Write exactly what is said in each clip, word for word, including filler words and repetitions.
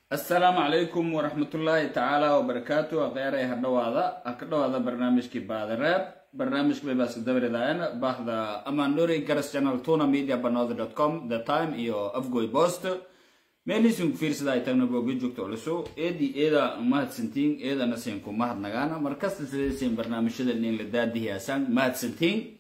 السلام عليكم ورحمة الله تعالى وبركاته. غير هذا هذا أكيد هذا برنامج كي بعد الراب برنامج كي بس دبر داين بعد أمان نوري كرس channel تونا ميديا بنود دوت كوم the time إيو أفجوي بوست مالي سون كفير سداي تغنى بوجي جوك تولسو إدي إذا ما هتسنتين إذا نسينكم ما هتنجانا مركز تسلسين برنامج شدة اللي لداد دي هسان ما هتسنتين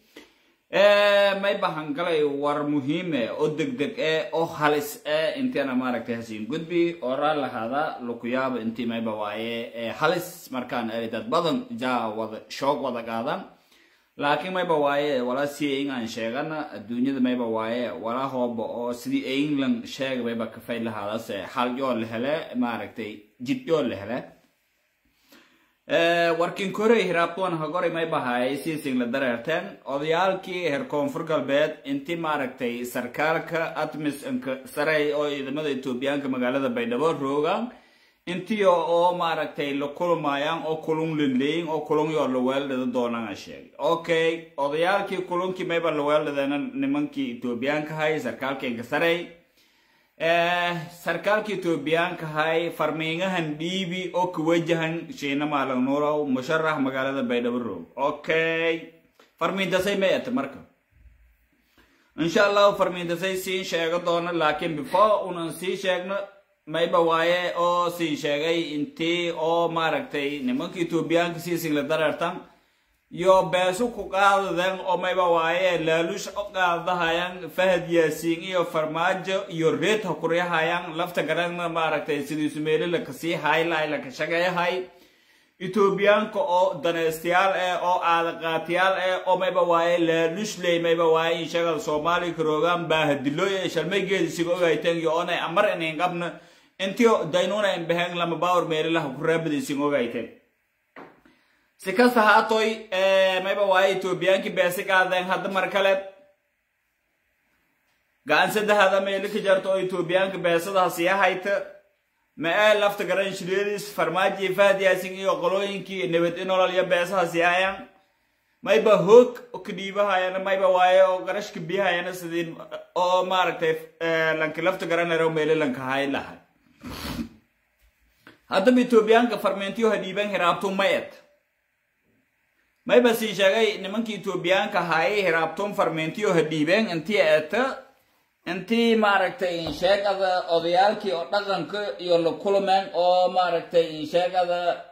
ما يبقى هنقلي ور مهمة أو دق دق أو خالص أنت أنا ما ركت هسين قد بي أورا لهذا لقياب أنت ما يبقى واي خالص مركان أريد بدن جا وضع شوق وضع قادم لكن ما يبقى واي ولا سيئين عن شيئنا الدنيا ما يبقى واي ولا هو بأو سدي أين لن شيء ما يبقى كفاية لهذا سه حال يول لهلا ما ركتي جد يول لهلا working كوري هرابتوان هقولي ما يبقى سيسين لدرجتين أضيالكي هركون فرقل بيت انتي ماركتي سركارك أتمس انك سراي أو إذا ماذا يتوبيانك مقالة بيدبور روغان انتي أو ماركتي لكل مايان أو كلون للين أو كلون يور لوال لدى دونان أشياء أوكي أضيالكي كلون كي ما يبقى لوال لدى نمانكي يتوبيانك هاي سركارك انك سراي سركالكي توبيانك هاي فرمينغهن ديبي او كوجهن شينا مالن نورو مشرح مقالة بيدبرو اوكي فرمين دسي ميت مركب ان شاء الله فرمين دسي سين شيغا دونا لكن بفو انن سي شيغنا ما يبوايه او سين شيغي انتي او ماركتي نمكي توبيانك سي سين لدرارتان يو بيسو كوكال ذن او ميبا وايه لالوش اوكال دهايان فهد ياسين يو فرماج يو ريت هكوري هايان لفتا غران ماركتي سيدي سميلي لكسي هاي لاي لكشاقاي هاي إتوبيان كو او دانستيال اي او آدقاتيال اي او ميبا وايه لالوش لي ميبا وايه انشاقال صومالي كروغان باهدلوية شالمي جيد سيقو غايتين يو اوني امر انين قبنا انتيو داينونا انبهان لما باور ميري لها كرابدي سيقو غايتين سكاسة هاتوي ما يبغى واي توبيان كي بيسك هذا هذا مركلة قان سد هذا ما يلك جرتوي توبيان كي بيسك هذا سياح هيت ما لفت قرن شريريس فرماجي فهد ياسين يقولون كي نبت إنه لا يبيسك هذا سياح ما يبغى هوك وكديبه هاي أنا ما يبغى واي أو قرش كبيه هاي أنا سدين أو ما ركتف لانك لفت قرن رو ميل لانك هاي لها هذا بتوبيان كفرمنتيو هديبان هرابتو ميت ما يبصي شيء نمكي توبيان كهاي هرابتون فرمنتيو هديبين انتي اتا انتي ماركتي انشاق هذا اضيالكي اطلقنك يولو كلمان او ماركتي انشاق هذا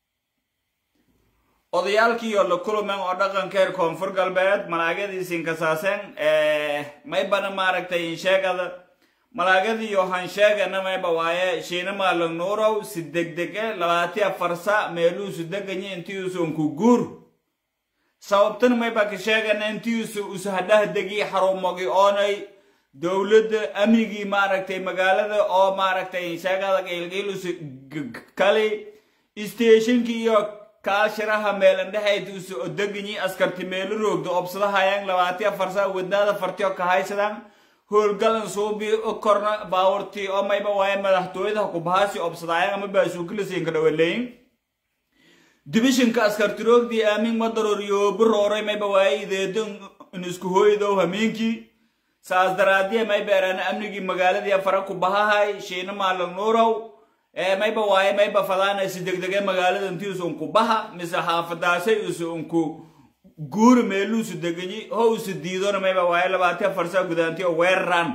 اضيالكي يولو كلمان اطلقنك يركون فرق البيت ملاقدي سينكساسين ما يبانا ماركتي انشاق هذا ملاقدي يوهان شاق انا ما يبوايا شينا مالن نورو سدك دكي لواتي افرسا ميلو سدكني انتيو سونكو غور sababtan may ba ka sheegan intiisu usahadaha dagi xarumogi oonay dawladda amnigi maaragtay magaalada oo maaragtay sheegada geelgeelus kali stationki iyo kaashiraha meelan dhaxaytu oo dagni askarti meel roogdo obsadahayaan labaatan afar saac wadada fartiyo ka haysadaan howlgalan soo bi korna baawarti oo may ba waay madaxtooyada ku bahaasi obsadayaan ama baasuukiliseen ka dhawaleyn division ka askartiroog di aamin madaroriyo burooray may bawaay deedan isku hooydo hameenki saas daraadiye may beerana amnigi magaaladii afar ku bahahay sheena maalan noorow ee may bawaay may bafadana si degdege magaalada intiisu ku baha mise xaafadaasay isu ku guur meelu su degani oo su diidona may bawaay labaatan afar saac gudaantii oo weeran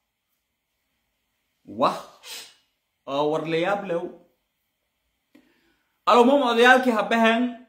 wah oo warlayab lew المهم أضيالك هبهن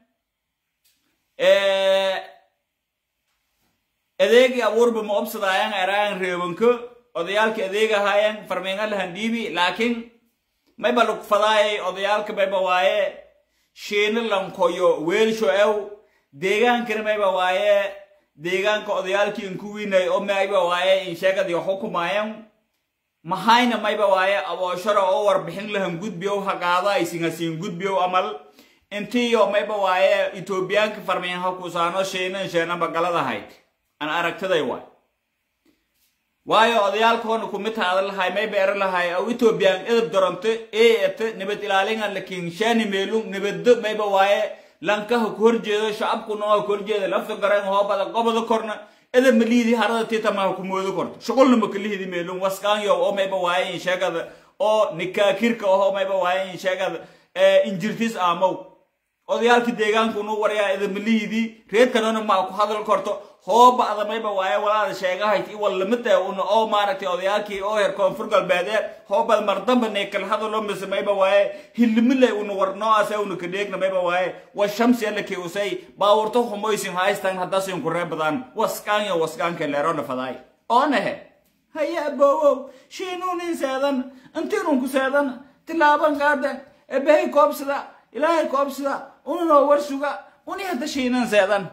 أذيك أبور بمقبض عيان عران ريبنكو أضيالك أذيك هايان فرمينا لهنديبي لكن ما يبلغ فضاي أضيالك بيبواي شين لنكويو ويل شو أو ديغان كنا ما يبواي ديغان كو أضيالك ينكوين أو ما يبواي إن شاكد يحكم عيان محاينا ما يبواي أو شرع أور بحين لهم جود بيو هكذا يسين سين جود بيو عمل انتي يوم ما يبواي إثيوبيان كفرمين هكوسانو شينا شينا بقالة هايت أنا أركت ذا يواي واي أضيال كون كميت هذا الهاي ما يبير الهاي أو إثيوبيان إذا درمت إيه إت نبت إلالين لكن شاني ميلون نبت ما يبواي لانكه كورجي شعب كنا كورجي لفظ قرن هو بدأ قبض كورنا إذا مليدي هذا تيتا ما هو كمودو كورت شغل نمكليه دي ميلون واسكان يو أو ما يبواي إن شاء oo nikaakirka oo mayba waaye sheegada injirtis amow odayaalki deegaanku noo waryaa idamliidi reedkana ma ku hadal korto hooba adamayba waaye walaal sheegahay wal lamada oo maaragtay odayaalki oo heer koonfur galbeed hooba mardamba neekal hadalo mismayba waaye hilmilay uu warno asay uu ka deegna mayba waaye wa shamsi alaki usay baawurto xumoysin haystan hadasin ku reebadan waskaan iyo waskaan ka leerona faday oonahe هيا بوو شينون إنسان أنتينون كسادن تلابن قادن أبهي كوبسدا إلهي كوبسدا ونو ورسوغا وني هذا شينون سادن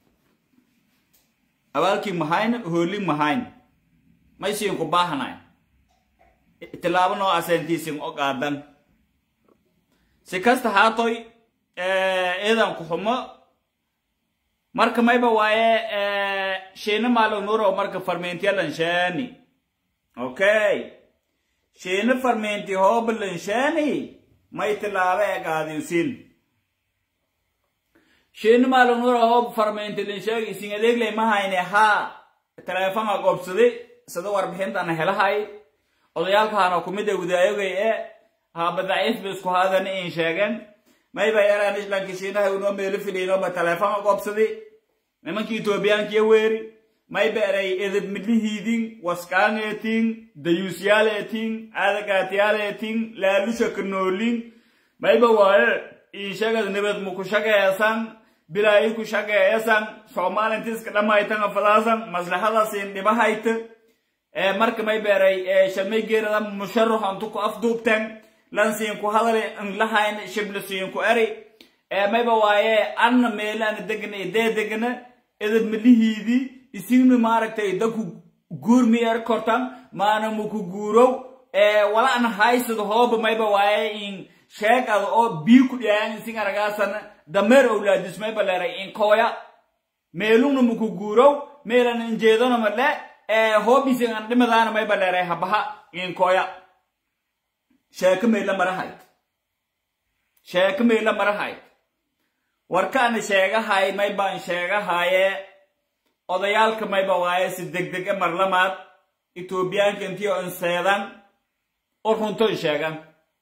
أولكي مهين هولي مهين ما يصير كوباهناي تلابن أو أسنتيسين أو قادن سكست هاتوي إذا كحما مرك ما يبغى واي شينا مالو نورو مرك فرمنتيا لنشاني اوكي شينا فرمنتي هو بلنشاني ما يتلاوي قاعد يسين شينا مالو نورو هو فرمنتي لنشاني سينغليك لي ما هاي نها تلفون أقوبسدي سدوا ربحين أنا هلا هاي أضيال كانوا كمية ودايو جاي ها بدأت بس كهذا نيشان ما يبغى يرى نجلان كشينا هو نوم يلفلينه بتلفون أقوبسدي لما كي توبيان كي ويري ما يبقى إذا مليهيدين واسكانيتين ديوسياليتين أذكاتياليتين لا لشكنولين ما يبقى واير إيشاغ نبض مكوشاغ يسان بلاي كوشاغ يسان شومال انتس كلام هايتان فلاسان مصلحة سين دبا هايت مرك ما يبقى شمي غير مشرح أنتوكو أفدوبتن لانسين كو هذا ان لهاين شبلسين كو أري ما يبقى واير أن ميلان دقنا إده دقنا إذا مليهيدي isinu maaragtay dadku guurmiyer kortan maana muku guuro ee wala an haysado hoob mayba waaye in sheegad oo bii ku dhiyaan isin aragaasan dameer awlaadis mayba leeray in kooya meelunu muku guuro meelan injeedona male ee hoobisin an dhimadana mayba leeray habaha in kooya sheeka meela marahay sheeka meela marahay warkaan sheegahay mayba sheegahaye odayaalka mayba waaye si degdeg ah marlamaad Itoobiyaanka intii oo seedan oo runto sheegan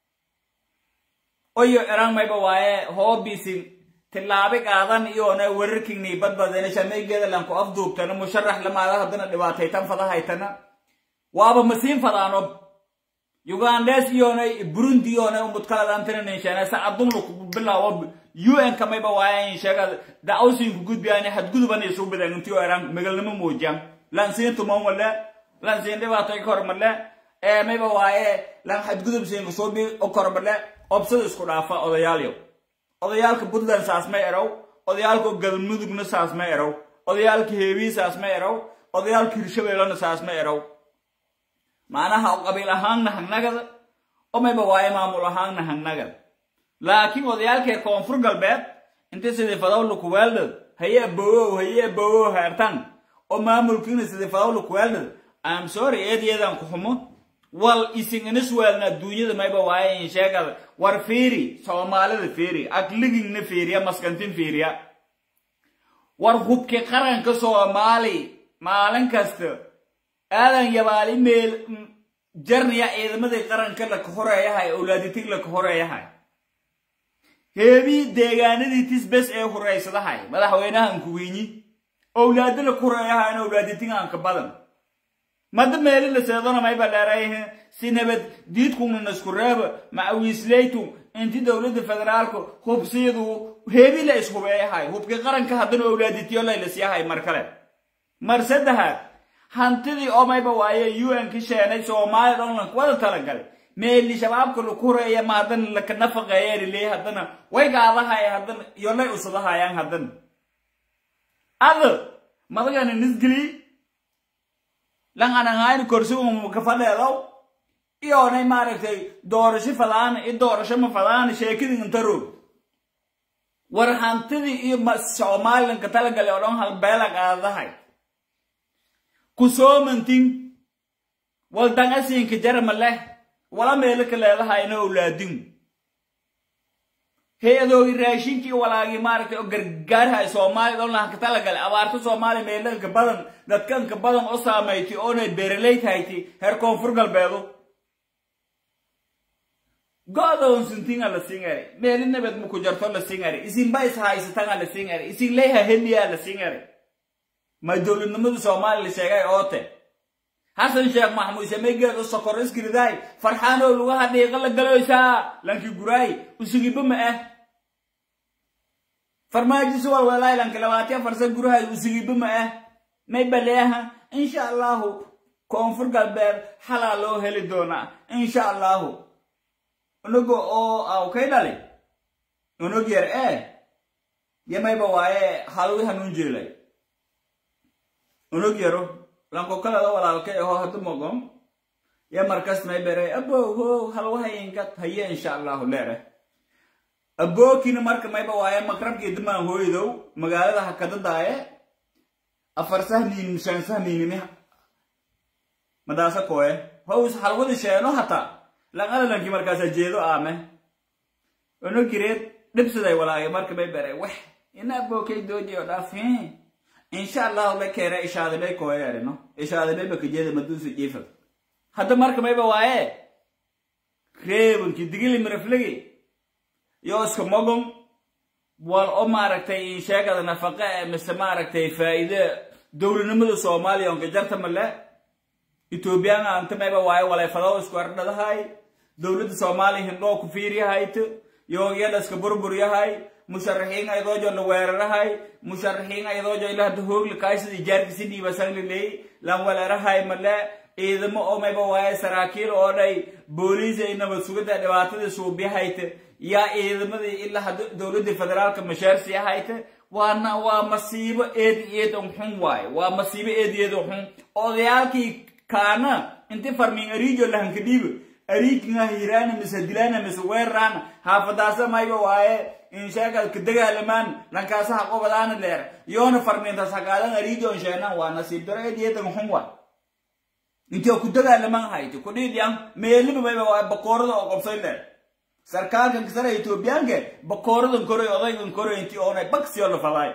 oyo eraan mayba waaye hoobisin tilaabi qaadan iyo na wararkini badbadana shameeygeeda lan ku afduubtana musharax lamaada hadana dhibaataytan fadahaytana waaba masiin fadaano Uganda's iyo na Burundi iyo na umad kala daantana neeshana saacadun ku bilaawo U N kama yba waaye sheega daawsin ku gudbiyaan had guduban isoo badan intii oo eraan magalnimo moojam lansiin tuma wala lansiin dhibaatay kormale ee mayba waaye lan had gudub siin soo bi oo kormale opsad isku dhaafa odayaaliyo odayaalka Puntland saas ma eraw odayaalka galmudugna saas ma eraw odayaalka heewi saas ma eraw odayaalka Hirshabeellana saas ma eraw maanaha qabiil ahaan nahnagada oo mayba waaye maamul ahaan nahnagada laakiin odayaalka koonfur galbeed inta sidii fadawlu ku weelad haye boow haye boow hartan oo maamulkiina sidii fadawlu ku weelad I'm sorry eedeedan ku xumo wal isinganis weelna duunyada mayba waaye in sheegada war fiiri Soomaalida fiiri aqligina fiiriya maskantin fiiriya war hubki qaranka Soomaali maalin kasta aadan yabaali meel jarniya ciidamada qaranka la ka horeeyahay awlaaditig la ka horeeyahay heebi deegaanadii tisbes ee horeysadahay madaxweynahan ku wiini awlaad la horeeyahay awlaaditig aan ka badan mad meel la seedana may baleeray sinabad diidkuna nasku reeb macawiisleytu intii dawladda federaalku hubsiyadu heebi la isku weeyahay hubki qaranka hadan awlaaditiyo la isyahay markale marsadaha hantidii oo mayba waaye U N ka sheenay Soomaaliya dhan wada talagalay meeli shabaabku lu kureeya maadan la ka nafaqeeyay leeyahay hadana way gaadahay hadana yolay usadahaayaan hadan ado madagana nisgili lan ana hayr korsuum ka faleedo iyo nay maaragtay doorasho falaan i doorasho ma falaan sheekadii inta roog war hantidii iyo Soomaaliya ka talagalay oo dhan hal beela gaadahay كسومنتين والدناسين كجرم الله ولا ملك الله هاي نولادين هي ذو الراشين كي ولا جمارك أو جرجار هاي سومالي دولنا كتلا قال أبارتو سومالي ميلك كبدن دكان كبدن أصلا ميتي أون بريليت هايتي هر كونفرقل بيدو والله بالله كسومنتين والدناسين كجرم الله ولا ملك الله هاي نولادين هي ذو الراشين كي ولا جمارك أو جرجار هاي سومالي دولنا كتلا قال أبارتو سومالي ميلك كبدن دكان كبدن أصلا ميتي أون بريليت هايتي هر كونفرقل بيدو قادون سنتين على سينغري ميلين نبت مكوجرتون لسينغري إسين بايس هاي ستان على سينغري إسين ليها هندي على سينغري ما يدول النمط الصومالي اللي شغال أوته حسن شيخ محمود سميجر السكرس كرداي فرحان والواحد يقول جلوسا لانك جراي وسجي بمه فرماجي سوى ولا لانك لواتي فرس جراي وسجي بمه ما يبليها إن شاء الله كونفر قلبر حلالو هلدونا إن شاء الله ونقول أو أو كيدا لي ونقول إيه يما يبغى حلوي هنونجيلي ونقول يرو لانكو كلا لو ولا الكي هو هذا مقام يا مركز ما يبري أبو هو حلوه هينكت هي إن شاء الله لره أبو كنا مركز ما يبغى مكرم كده ما هو يدو مقالة هكذا داية أفرسه نين شانسه نين نه مدرسة كوي هو حلوه الشيء حتى لأن لانكي مركز جيدو آمه ونو كريت لبس داي ولا مركز ما يبري وح إن أبو كي دو جيو دافين إن شاء الله لك كيرا إشادة بي كوي يارينو إشادة بي بكجيدة مدوس جيفل حتى مركز ما يبغى كريبن كي دقيلي مرفلقي يوسك مقوم والأماركتي إن شاء الله نفقه مستماركتي فائدة دولة نمو الصوماليا ونكجرت ملا إثيوبيا أنت ما يبغى ولا يفضل سكورنا ده هاي دولة الصومالي هندو كفيري هاي يوم يدرس كبربري هاي مشرحين أيضا جو نوير هاي مشرحين أيضا جو إلى دهوق لكايس الجار كسيدي بسنج لي لام ولا هاي ملا إذا ما أم يبغى سراكيل أو أي بوليس إنه بسوق الدوات الصوبي هاي يا إذا ما إلا دولة الفدرال كمشار سيا هاي وانا ومصيبة إيد إيد أمهم واي ومصيبة إيد إيد أمهم أولياء كانا أنت فرمين أريجو لهم كديب أريج نهيران مسدلان مسويران حافظاسا ما يبغى إن شاء الله كدقة لمن لانكاسا حقو بدان لير يون فرمين تساقادان أريجو إن شاء الله وانا سيبتر إيد إيد أمهم واي انتو كدقة لمن هايتو كدي ديان ميلي ببا بقورة أو قبصي لير سرکار کے کسر ایتھوپیان کے بکوردن کرو اودن کرو انتی اونای بکسیول فلاي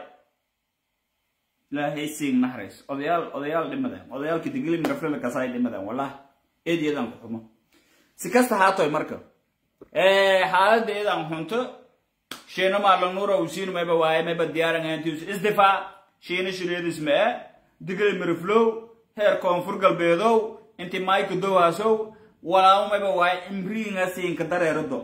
لا هي سين نحرس اوديال اوديال دمدان اوديال کی دگلی مرفل کسای دمدان والله اید یدان حکم سکست هاتوy marka ee xaalad eedan xunto sheena maalan nuura usiin ma ba waay ma ba diyaaran intii isdifa sheena shireedis ma degel mirflow heer koonfur galbeedow intii mayku dowaasow walaa ma ba waay imriinga siin ka dareerado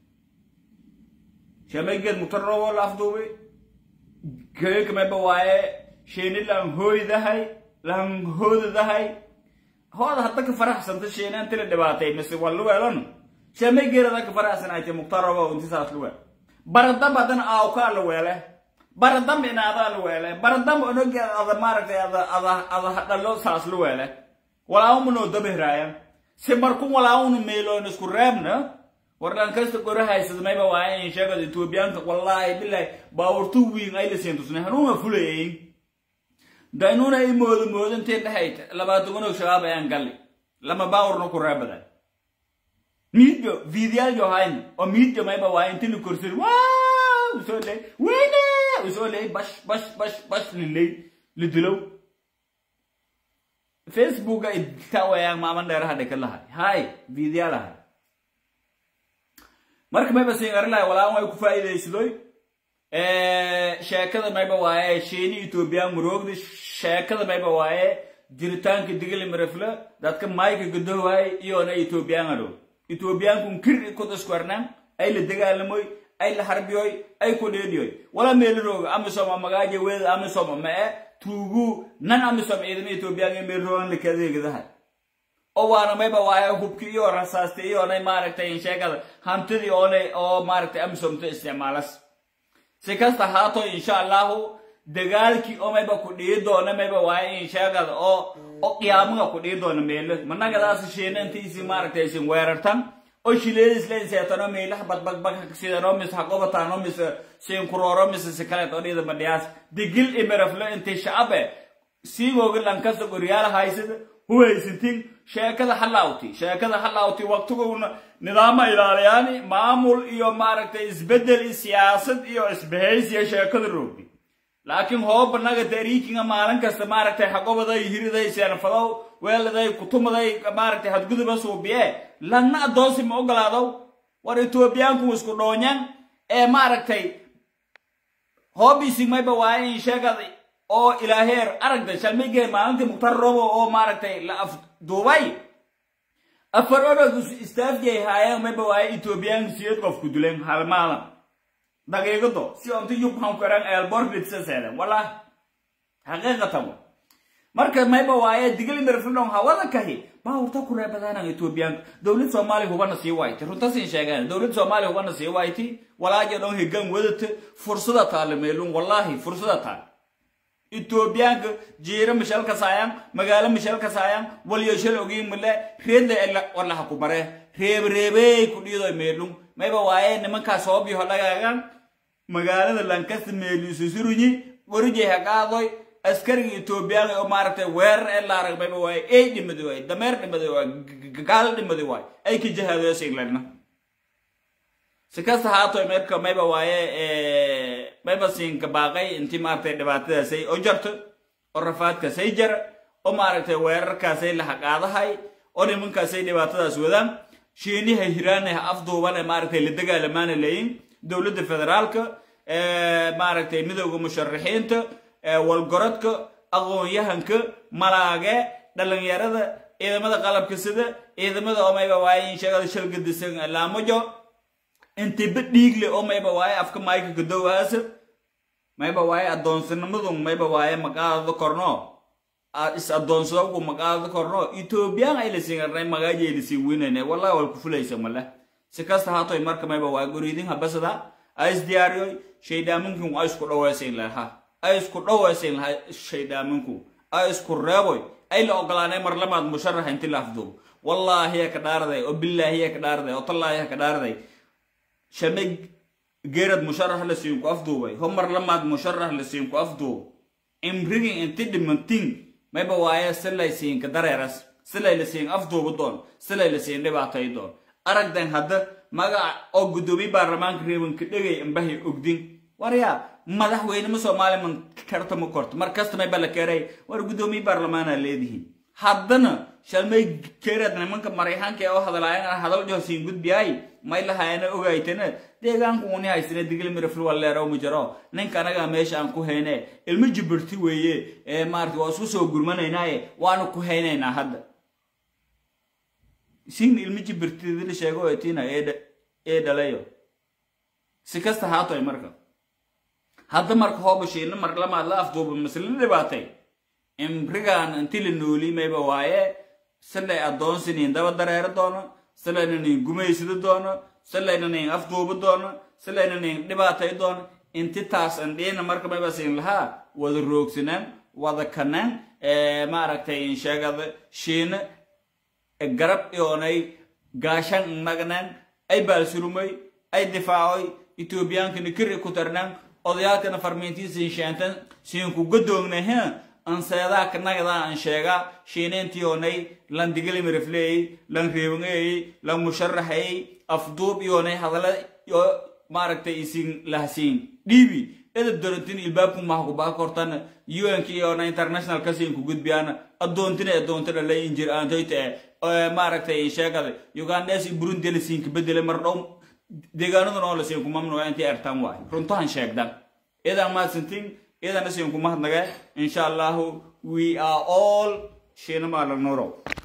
sheemaged mutarro wal afduwi geek ma ba waay sheena lan hooydahay lan hooddahay هذا حتى كفرحسن تشينا أنت اللي دبعتي بس والله ويلون شمي غير ذاك فرحسن أنت مقتربة وأنت ساتلوه بردم بدن أوكا لويله بردم إن هذا لويله بردم إنه هذا مارك هذا هذا هذا هذا لو ساتلوه ولا هم منو دبه رايم سمركم ولا هم ميلون نسكرمنا ورلان كست كوره هاي سدماي بواي إن شاء الله توبيان والله بالله باورتو وين أي لسينتوسنا هنوما فلين داينونا يمود مودن تين هيت لما تقولوا شباب ينقلي لما باور نكور أبدا ميدو فيديو جو هاين أو ميدو ما يبغى وين تلو كرسي واو وسولي وينه وسولي باش باش باش باش للي لدلو فيسبوك يتكوى يا ماما داير هذا كلها هاي فيديو لها مرك ما يبغى سينغر لا ولا ما يكون فايدة يسلوي شاكذا ما يبغى شيني يتوبيا مروق شاكذا ما يبغى جريتان كدقل مرفلة ذاتك مايك قدوه هاي يونا يتوبيا عرو يتوبيا كم كير كودس كورنا أي لدقال موي أي لحربيوي أي كوديوي ولا ميلروق أمسوم مغاجي ويد أمسوم ما توغو نان أمسوم إذن يتوبيا ميلروان لكذا كذا هاي أو أنا ما يبغى هوبكي يو راساستي يونا مارك تين شاكذا هم تدي يونا أو مارك أمسوم تستعمالس سكست هاتو إن شاء الله دجال كي أو ما يبغى كودي دونا ما يبغى واي إن شاء الله أو أو قيامه كودي دونا ميل منا كذا سشينا أنتي إسي مارك تيسين ويرتان أو شليس لين سياتنا ميله بات بات بات كسيدنا مس حقوق بتاعنا مس سين كرورا مس سكالة تودي ده مدياس دجيل إمرفلا أنتي شعبه سيغوغ لانكاس كوريال هايسد هو يسنتين شاكذا حلاوتي شاكذا حلاوتي وقتكم نظام إيراني معمول إيو مارك تيزبدل السياسة إيو إسبهيز يا شاكذا روبي لكن هو برنامج تاريخي مالن كاستمارك تحقق بدأ يهري ذا يسير فلو ولا ذا كتوم ذا مارك تحدد بس هو بيه لأن أدوسي موجل هذا war Ethiopianku isku dhoonyan ee maaragtay hobisi mayba waaye in sheegada oo ilaaheer aragda shalmigay maalintii Mukhtar Robo oo maaragtay la af Dubai afar orod istaafjay haayeen mayba waaye Ethiopian siyad qof ku duleen hal maalin daqiiqado si aan tii yubhan karan airport bitsaseedan wala haqiiqatan marka mayba waaye digil mirfilon hawada kahi baawta ku reebadana Ethiopian dawlad Soomaaliya hubana sii waaytay runta siin sheegaan dawlad Soomaaliya hubana sii waaytay walaaje dhoon higan wadata fursada taalimeelun wallahi fursada taal Ethiopian jeera mishal ka saayaan magaalo mishal ka saayaan waliyo shal ogiin male reedle ila wallaha ku bare reeb reebay ku dhiido meelun mayba waaye nimanka soo biyo lagaagan magaalada Lancaster meelisu surunyi warije haqaadoy askariga Ethiopian oo maartay weer ee la arag mayba waaye ay dhimado way dameer dhimado way gaal dhimado way ay ka jahaado siglalna sikasta haato marka mayba waaye ee mayba siin ka baaqay intii maartay dhibaatadaas ay oo jarto oo rafaadka say jar oo maartay weerarkaas ay la haqaadahay oo nimankaas ay dhibaatadaas wadaan shiinaha hiraan ah afduuban maartay la dagaalamaan leeyin dawladda federaalka ee maartay midowga musharaxiinta ee walgoradka aqoon-yahanka malaage dhalinyarada ciidamada qalabka sida ciidamada oo mayba waaye in shaqada shalgadisan laamajo inta bidhiigle oo mayba waaye afka mayka gadowaas mayba waaye adoonsanimadu mayba waaye maqaadada korno is adoonsado maqaadada korno Ethiopian ay la siinay magaaje la sii weynay wallahi wal ku fulaysa mala sikasta haato marka mayba waaye guriidin habasada ay isdiyaariyo sheedaaminkum ay isku dhawaysay laha ay isku dhawaysay laha sheedaaminkum ay isku reeboy ay la ogolaanay mar lamaad musharax intii la afduub wallahi ya ka dhaarday oo billahi ya ka dhaarday oo tallahi ya ka dhaarday shamig geerad musharax la siin ku afduubay homar lamaad musharax la siin ku afduub imrigi inti dhimantiin mayba waaye silay siin ka dareeras silay la siin afduub doon silay la siin dhibaatay doon aragdan hadda magac oo gudoomiye baarlamaanka reeban ka dhigay ambahay ogdin wariya madaxweyne Soomaaliya man karta ma korto markasta may bala keenay war gudoomiye baarlamaanka leedihiin haddana shalmay keerad nimanka Mareykanka oo hadalaayeen hadal joosiin gudbiyay may lahaayna ogaaytana deegaanku uu haysana digil mirafil waleero ma jiro ninka anaga meesha aan ku heynay ilmo jibirti weeye ee maartii waa isku soo gurmanaynaa waana ku heynaynaa hadda sin ilmo jibirti dil sheego eetina ee dhalayo sikasta haato marka hadda marka hoobashiina mar lama la afduub mas'ala dhibaatay imrigan intii la nooli mayba waaye salay adoonsiin daba dareero doono salayna gumaysido doono salayna afduub doono salayna dhibaatay doono intii taas andheena marka mayba siin laha wada roogsanaan wada kanaan ee maaragtay in sheegada shiina garab yoonay gaashan nagnaan ay baalsurumay ay difaacay Ethiopianka nikir ku tarnaan odayaalkana farmeentiisa sheantan siin ku gadoognahay an sayada kanagada an sheega shiineentii oonay lan digil mirifley lan reebangay lan musharaxay afduub yoonay hadala yo maaragtay isin lahsiin dhibi eda dorantin ilbaabku ma ku baa kortan U N K yoonay international kasiin ku gudbiyana adoontina adoontina la injir aan tayte maaragtay sheegada Uganda si Burundi la siin ka bedel mar dhow deegaanada noo la siin ku mamnuuc intii artaan waay runtaan sheegdan eda ma sintin eda nasiin ku mahadnaga insha Allah we are all shiina ma la nooro